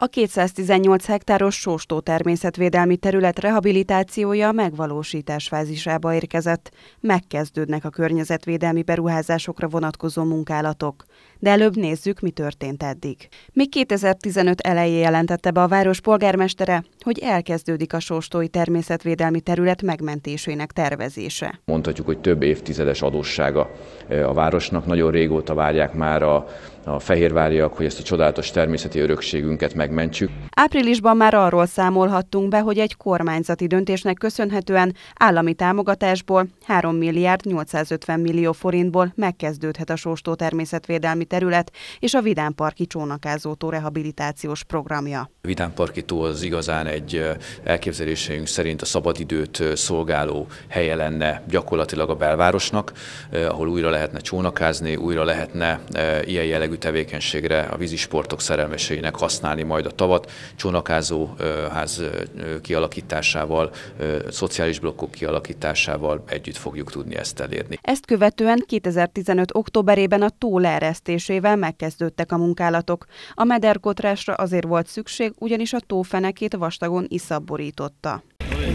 A 218 hektáros Sóstó természetvédelmi terület rehabilitációja megvalósítás fázisába érkezett. Megkezdődnek a környezetvédelmi beruházásokra vonatkozó munkálatok. De előbb nézzük, mi történt eddig. Még 2015 elején jelentette be a város polgármestere, hogy elkezdődik a sóstói természetvédelmi terület megmentésének tervezése. Mondhatjuk, hogy több évtizedes adóssága a városnak. Nagyon régóta várják már a fehérváriak, hogy ezt a csodálatos természeti örökségünket megmentsük. Áprilisban már arról számolhattunk be, hogy egy kormányzati döntésnek köszönhetően állami támogatásból 3 milliárd 850 millió forintból megkezdődhet a Sóstó természetvédelmi terület és a Vidámparki csónakázótó rehabilitációs programja. A Vidámparki tó az igazán egy elképzelésünk szerint a szabadidőt szolgáló helye lenne gyakorlatilag a belvárosnak, ahol újra lehetne csónakázni, újra lehetne ilyen jellegű tevékenységre a vízisportok szerelmeseinek használni majd a tavat, csónakázóház kialakításával, szociális blokkok kialakításával együtt fogjuk tudni ezt elérni. Ezt követően 2015. októberében a tó leeresztésével megkezdődtek a munkálatok. A mederkotrásra azért volt szükség, ugyanis a tó fenekét vastagon iszap borította.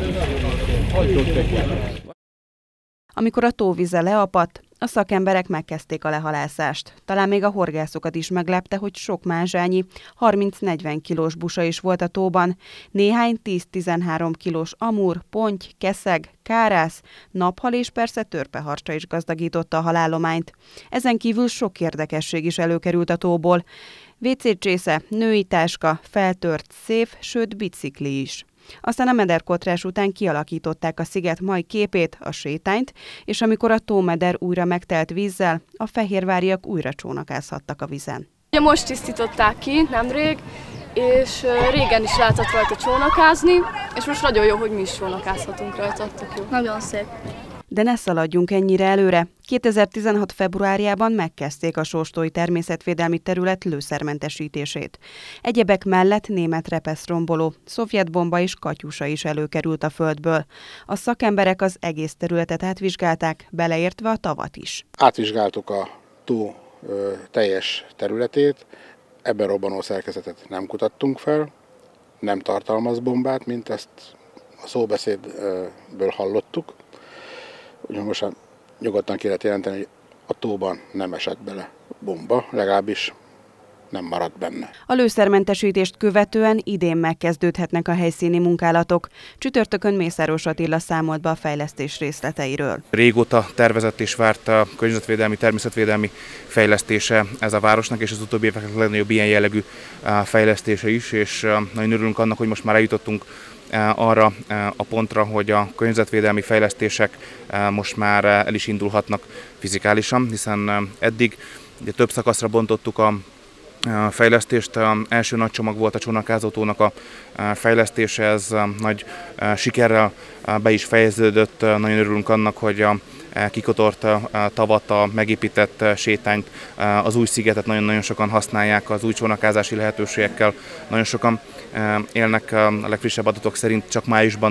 Amikor a tóvize leapadt, a szakemberek megkezdték a lehalászást. Talán még a horgászokat is meglepte, hogy sok mázsányi, 30-40 kilós busa is volt a tóban. Néhány 10-13 kilós amúr, ponty, keszeg, kárász, naphal és persze törpeharcsa is gazdagította a halállományt. Ezen kívül sok érdekesség is előkerült a tóból. WC-csésze, női táska, feltört széf, sőt bicikli is. Aztán a mederkotrás után kialakították a sziget mai képét, a sétányt, és amikor a tómeder újra megtelt vízzel, a fehérváriak újra csónakázhattak a vízen. Ugye most tisztították ki nemrég, és régen is lehetett rajta csónakázni, és most nagyon jó, hogy mi is csónakázhatunk rajta. Jó. Nagyon szép. De ne szaladjunk ennyire előre. 2016. februárjában megkezdték a sóstói természetvédelmi terület lőszermentesítését. Egyebek mellett német repeszromboló, szovjet bomba és katyusa is előkerült a földből. A szakemberek az egész területet átvizsgálták, beleértve a tavat is. Átvizsgáltuk a tó teljes területét, ebben robbanó szerkezetet nem kutattunk fel, nem tartalmaz bombát, mint ezt a szóbeszédből hallottuk. Úgyhogy most nyugodtan ki lehet jelenteni, hogy a tóban nem esett bele bomba, legalábbis nem maradt benne. A lőszermentesítést követően idén megkezdődhetnek a helyszíni munkálatok. Csütörtökön Mészáros Attila számolt be a fejlesztés részleteiről. Régóta tervezett és várt a környezetvédelmi, természetvédelmi fejlesztése ez a városnak, és az utóbbi évek legnagyobb ilyen jellegű fejlesztése is, és nagyon örülünk annak, hogy most már eljutottunk arra a pontra, hogy a környezetvédelmi fejlesztések most már el is indulhatnak fizikálisan, hiszen eddig ugye több szakaszra bontottuk a fejlesztést. Első nagy csomag volt a csónakázótónak a fejlesztése, ez nagy sikerrel be is fejeződött. Nagyon örülünk annak, hogy a kikotort tavat, a megépített sétányt, az új szigetet nagyon-nagyon sokan használják, az új csónakázási lehetőségekkel nagyon sokan élnek. A legfrissebb adatok szerint csak májusban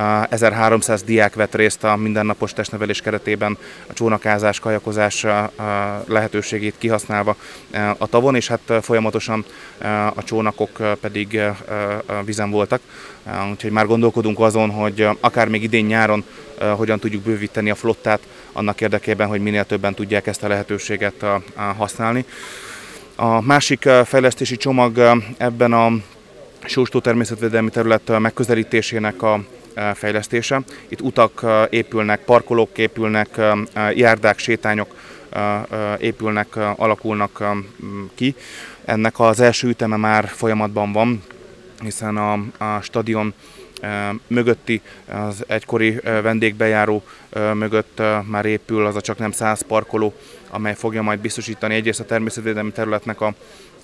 1300 diák vett részt a mindennapos testnevelés keretében a csónakázás, kajakozás lehetőségét kihasználva a tavon, és hát folyamatosan a csónakok pedig vízen voltak. Úgyhogy már gondolkodunk azon, hogy akár még idén nyáron hogyan tudjuk bővíteni a flottát annak érdekében, hogy minél többen tudják ezt a lehetőséget használni. A másik fejlesztési csomag ebben a Sóstó természetvédelmi terület megközelítésének a fejlesztése. Itt utak épülnek, parkolók épülnek, járdák, sétányok épülnek, alakulnak ki. Ennek az első üteme már folyamatban van, hiszen a stadion mögötti, az egykori vendégbejáró mögött már épül az a csaknem 100 parkoló, amely fogja majd biztosítani egyrészt a természetvédelmi területnek a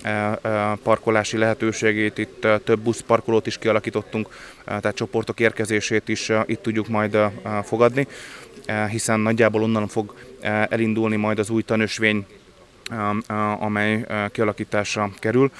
parkolási lehetőségét. Itt több buszparkolót is kialakítottunk, tehát csoportok érkezését is itt tudjuk majd fogadni, hiszen nagyjából onnan fog elindulni majd az új tanösvény, amely kialakításra kerül.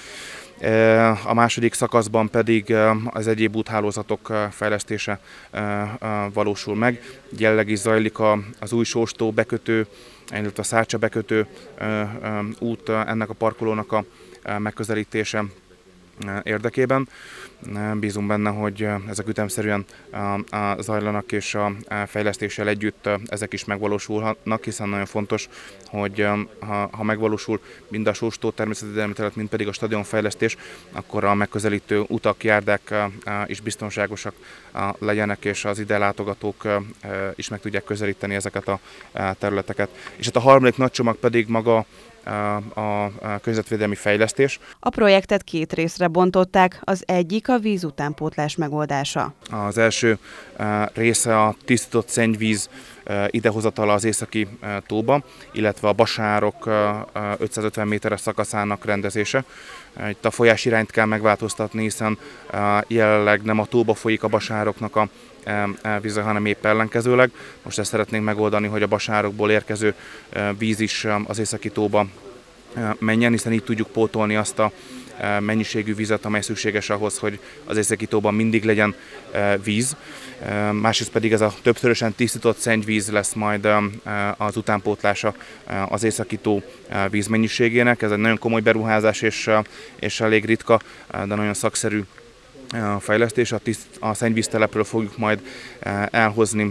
A második szakaszban pedig az egyéb úthálózatok fejlesztése valósul meg. Jelenleg is zajlik az új Sóstó bekötő, illetve a Szárcsa bekötő út, ennek a parkolónak a megközelítése. érdekében. Bízunk benne, hogy ezek ütemszerűen zajlanak, és a fejlesztéssel együtt ezek is megvalósulhatnak, hiszen nagyon fontos, hogy ha megvalósul mind a Sóstó természetvédelmi terület, mind pedig a stadionfejlesztés, akkor a megközelítő utak, járdák is biztonságosak legyenek, és az ide látogatók is meg tudják közelíteni ezeket a területeket. És hát a harmadik nagy csomag pedig maga a környezetvédelmi fejlesztés. A projektet 2 részre bontották, az egyik a víz utánpótlás megoldása. Az első része a tisztított szennyvíz idehozatala az északi tóba, illetve a basárok 550 méteres szakaszának rendezése. Itt a folyás irányt kell megváltoztatni, hiszen jelenleg nem a tóba folyik a basároknak a víze, hanem épp ellenkezőleg. Most ezt szeretnénk megoldani, hogy a basárokból érkező víz is az északi tóba menjen, hiszen így tudjuk pótolni azt a mennyiségű vizet, amely szükséges ahhoz, hogy az északi tóban mindig legyen víz. Másrészt pedig ez a többszörösen tisztított szennyvíz lesz majd az utánpótlása az északi tó vízmennyiségének. Ez egy nagyon komoly beruházás és elég ritka, de nagyon szakszerű fejlesztés. A szennyvíztelepről fogjuk majd elhozni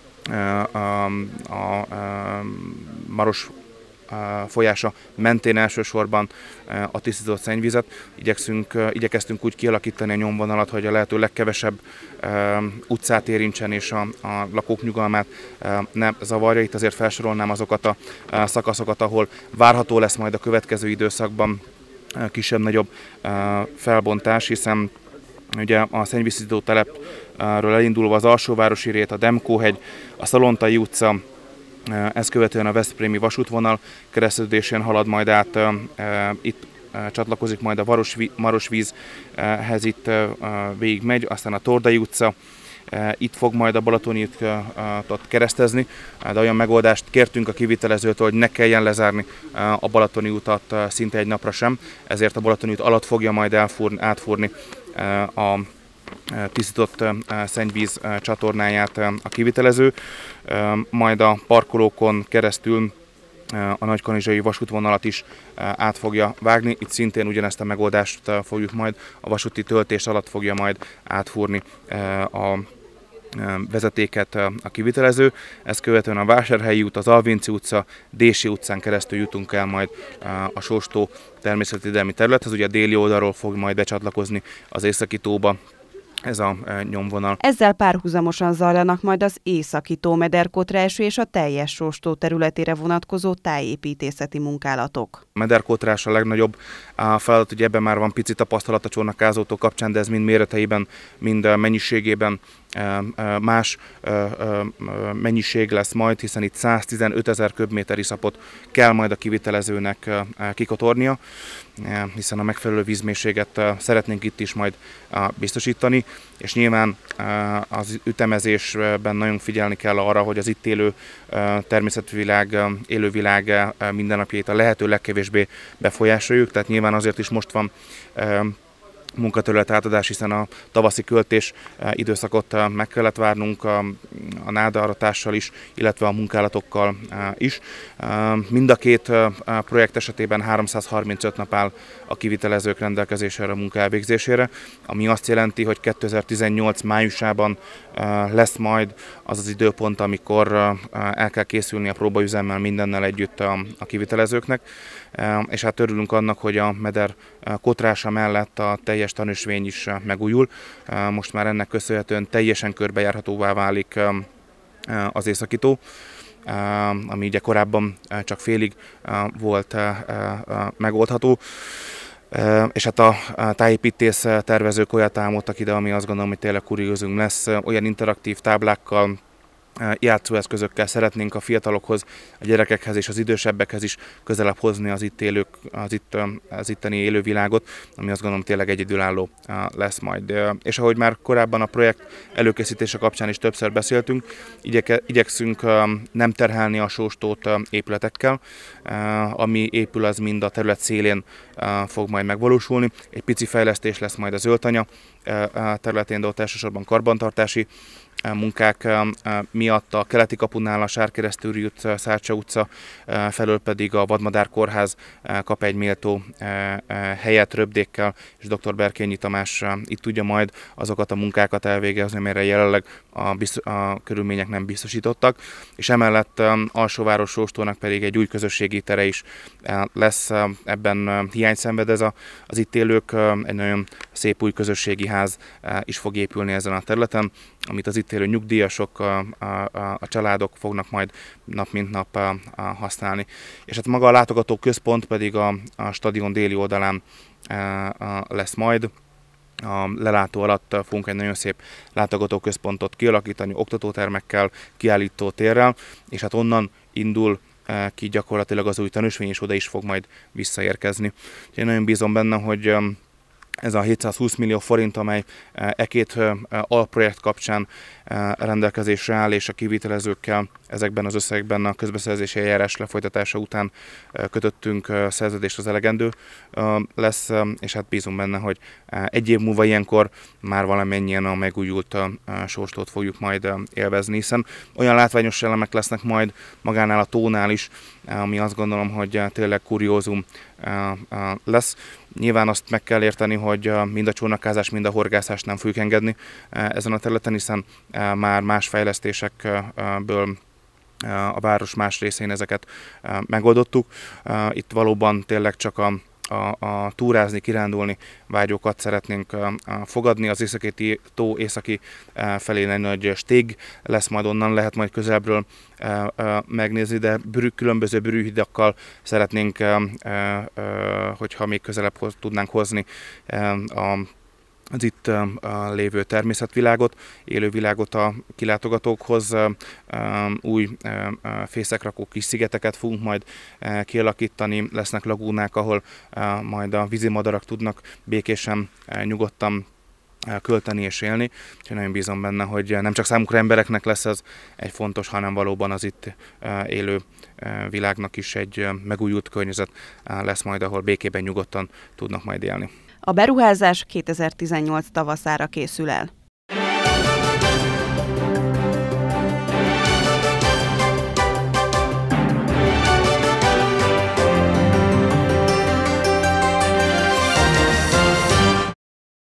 a Maros folyása mentén elsősorban a tisztított szennyvizet. Igyekeztünk úgy kialakítani a nyomvonalat, hogy a lehető legkevesebb utcát érintsen és a lakók nyugalmát ne zavarja. Itt azért felsorolnám azokat a szakaszokat, ahol várható lesz majd a következő időszakban kisebb-nagyobb felbontás, hiszen ugye a szennyvíztisztító telepről elindulva az Alsóvárosi rét, a Demkó-hegy, a Szalontai utca, ezt követően a veszprémi vasútvonal kereszteződésén halad majd át, itt csatlakozik majd a Marosvízhez, itt végigmegy, aztán a Tordai utca, itt fog majd a Balatoni útot keresztezni, de olyan megoldást kértünk a kivitelezőtől, hogy ne kelljen lezárni a Balatoni utat szinte egy napra sem, ezért a Balatoni út alatt fogja majd átfúrni a tisztított szennyvíz csatornáját a kivitelező, majd a parkolókon keresztül a Nagykanizsai vasútvonalat is át fogja vágni. Itt szintén ugyanezt a megoldást fogjuk majd, a vasúti töltés alatt fogja majd átfúrni a vezetéket a kivitelező. Ezt követően a Vásárhelyi út, az Alvinci utca, Dési utcán keresztül jutunk el majd a Sóstó természetvédelmi területhez. Ugye a déli oldalról fog majd becsatlakozni az északi tóba ez a nyomvonal. Ezzel párhuzamosan zajlanak majd az északi tó mederkotrású és a teljes Sóstó területére vonatkozó tájépítészeti munkálatok. A mederkotrás a legnagyobb feladat, ugye ebben már van pici tapasztalat a csónakázótó kapcsán, de ez mind méreteiben, mind mennyiségében más mennyiség lesz majd, hiszen itt 115 000 köbméter iszapot kell majd a kivitelezőnek kikotornia, hiszen a megfelelő vízmélységet szeretnénk itt is majd biztosítani, és nyilván az ütemezésben nagyon figyelni kell arra, hogy az itt élő természetvilág, élővilág mindennapjait a lehető legkevésbé befolyásoljuk, tehát nyilván azért is most van munkaterület átadás, hiszen a tavaszi költés időszakot meg kellett várnunk a nádaratással is, illetve a munkálatokkal is. Mind a két projekt esetében 335 nap áll a kivitelezők rendelkezésére a munka elvégzésére, ami azt jelenti, hogy 2018 májusában lesz majd az az időpont, amikor el kell készülni a próbaüzemmel mindennel együtt a kivitelezőknek, és hát örülünk annak, hogy a meder kotrása mellett a teljes tanösvény is megújul. Most már ennek köszönhetően teljesen körbejárhatóvá válik az északi tó, ami ugye korábban csak félig volt megoldható. És hát a tájépítész tervezők olyat álmodtak ide, ami azt gondolom, hogy tényleg kuriózum lesz, olyan interaktív táblákkal, játszóeszközökkel szeretnénk a fiatalokhoz, a gyerekekhez és az idősebbekhez is közelebb hozni az itteni élővilágot, ami azt gondolom tényleg egyedülálló lesz majd. És ahogy már korábban a projekt előkészítése kapcsán is többször beszéltünk, igyekszünk nem terhelni a Sóstót épületekkel, ami épül, az mind a terület szélén fog majd megvalósulni. Egy pici fejlesztés lesz majd a zöldtanya területén, de ott elsősorban karbantartási munkák miatt a keleti kapunál a Sárkeresztúri utca, Szárcsa utca felől pedig a Vadmadár Kórház kap egy méltó helyet Röpdékkel, és dr. Berkényi Tamás itt tudja majd azokat a munkákat elvégezni, amelyre jelenleg a körülmények nem biztosítottak, és emellett Alsóváros Sóstónak pedig egy új közösségi tere is lesz, ebben hiány szenved ez az itt élők, egy nagyon szép új közösségi ház is fog épülni ezen a területen, amit az itt élő nyugdíjasok, a családok fognak majd nap mint nap használni. És hát maga a látogató központ pedig a stadion déli oldalán lesz majd. A lelátó alatt fogunk egy nagyon szép látogatóközpontot kialakítani, oktatótermekkel, kiállítótérrel, és hát onnan indul ki gyakorlatilag az új tanúsvény, és oda is fog majd visszaérkezni. Én nagyon bízom benne, hogy ez a 720 millió forint, amely két alprojekt kapcsán rendelkezésre áll, és a kivitelezőkkel ezekben az összegekben a közbeszerzési eljárás lefolytatása után kötöttünk szerződést, az elegendő lesz, és hát bízunk benne, hogy egy év múlva ilyenkor már valamennyien a megújult Sóstót fogjuk majd élvezni, hiszen olyan látványos elemek lesznek majd magánál a tónál is, ami azt gondolom, hogy tényleg kuriózum lesz. Nyilván azt meg kell érteni, hogy mind a csónakázás, mind a horgászás nem fogjuk engedni ezen a területen, hiszen már más fejlesztésekből a város más részén ezeket megoldottuk. Itt valóban tényleg csak a túrázni, kirándulni vágyókat szeretnénk fogadni. Az északi tó északi felén egy nagy stég lesz, majd onnan lehet majd közelbről megnézni, de különböző bürűhidakkal szeretnénk, hogyha még közelebb tudnánk hozni az itt lévő természetvilágot, élővilágot a kilátogatókhoz. Új fészekrakó kis szigeteket fogunk majd kialakítani, lesznek lagúnák, ahol majd a vízimadarak tudnak békésen, nyugodtan költeni és élni. Úgyhogy nagyon bízom benne, hogy nem csak számukra embereknek lesz ez egy fontos, hanem valóban az itt élő világnak is egy megújult környezet lesz majd, ahol békében, nyugodtan tudnak majd élni. A beruházás 2018 tavaszára készül el.